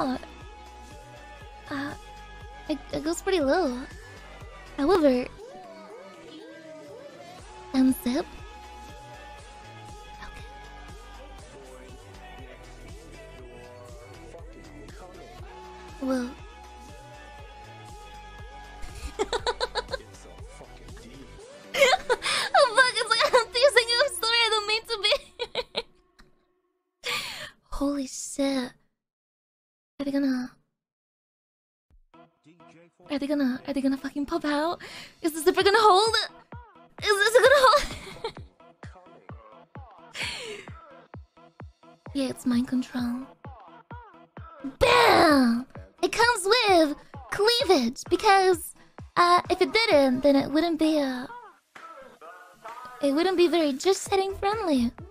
not. It goes pretty low. However, unzip. Okay. Well. Oh fuck, it's like I'm teasing you. I'm sorry, I don't mean to be. Holy shit. Are they gonna fucking pop out? Is the zipper gonna hold? Is this gonna hold? Yeah, it's mind control. BAM! It comes with cleavage because if it didn't, then it wouldn't be very just setting friendly.